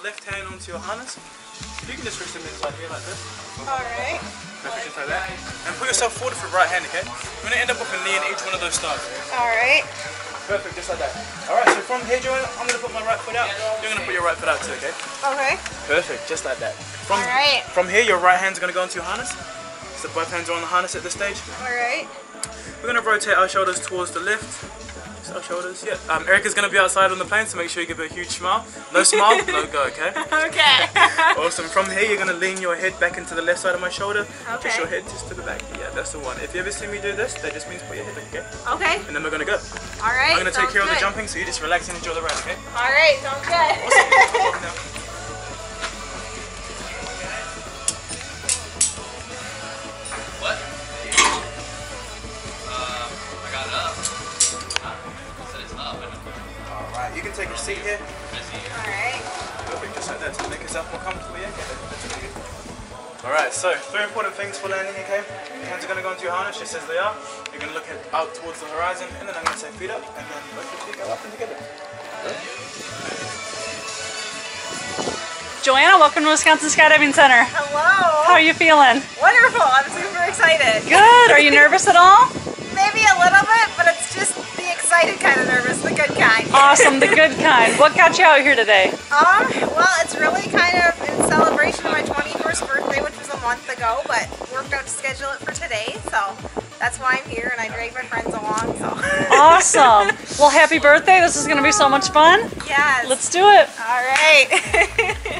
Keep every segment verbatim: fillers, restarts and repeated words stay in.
left hand onto your harness. You can just switch them inside here like this. Alright. Perfect, just like that. And put yourself forward for the right hand, okay? You're going to end up with a knee in each one of those stars. Alright. Perfect, just like that. Alright, so from here, Joanna, I'm going to put my right foot out. You're going to put your right foot out too, okay? Okay. Perfect, just like that. From, Alright. From here, your right hand's going to go into your harness. So both hands are on the harness at this stage. Alright. We're going to rotate our shoulders towards the left. Just our shoulders, yeah. Um, Erica's going to be outside on the plane, so make sure you give her a huge smile. No smile, no go, okay? Okay. Awesome. From here, you're going to lean your head back into the left side of my shoulder. Okay. Just your head just to the back. Yeah, that's the one. If you ever see me do this, that just means put your head back, okay? Okay. And then we're going to go. Alright. I'm going to take care good. of the jumping, so you just relax and enjoy the ride, okay? Alright, sounds good. Awesome. What? Um, I got it up. Alright, you can take a seat here. Alright. Perfect, just like that to make yourself more comfortable, yeah? Okay, that's really good. Alright, so three important things for landing, okay? Your hands are going to go into your harness just as they are. You're going to look at, out towards the horizon, and then I'm going to say feet up, and then both your feet go up and together. Joanna, welcome to Wisconsin Skydiving Center. Hello. How are you feeling? Wonderful. I'm super excited. Good. Are you nervous at all? Maybe a little bit, but it's just the excited kind of nervous, the good kind. Awesome, the good kind. What got you out here today? Um, well, it's really kind of in celebration of my twenty-first birthday, which was a month ago, but worked out to schedule it for today, so that's why I'm here, and I dragged my friends along, so. Awesome. Well, happy birthday. This is going to be so much fun. Yes. Let's do it. All right.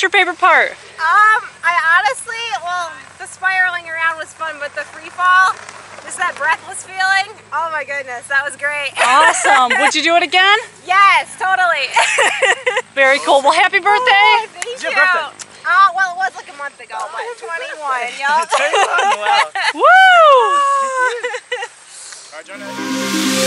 was your favorite part? Um, I honestly, well, the spiraling around was fun, but the free fall, just that breathless feeling, oh my goodness, that was great. Awesome. Would you do it again? Yes, totally. Very cool. Well, happy birthday. Oh, thank It's you. your birthday. Uh, well, it was like a month ago, but twenty-one, yup. twenty-one, wow. Woo! All right, Joanna.